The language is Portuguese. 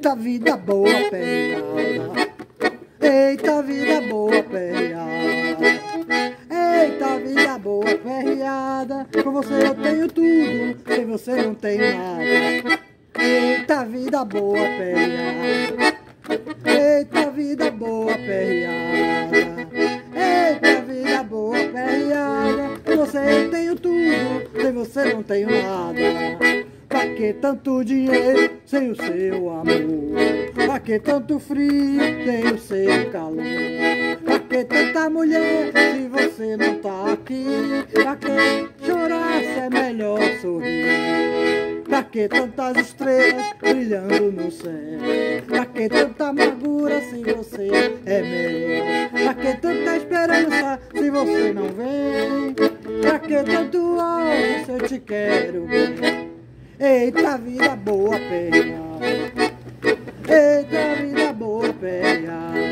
Eita vida boa perreada, eita vida boa perreada, eita vida boa perreada. Com você eu tenho tudo, sem você não tenho nada. Eita vida boa perreada, eita vida boa perreada, eita vida boa perreada. Com você eu tenho tudo, sem você não tenho nada. Pra que tanto dinheiro sem o seu amor? Pra que tanto frio sem o seu calor? Pra que tanta mulher se você não tá aqui? Pra que chorar se é melhor sorrir? Pra que tantas estrelas brilhando no céu? Pra que tanta amargura se você é meu? Pra que tanta esperança se você não vem? Pra que tanto ódio se eu te quero bem? Eita vida boa perreada, eita vida boa perreada.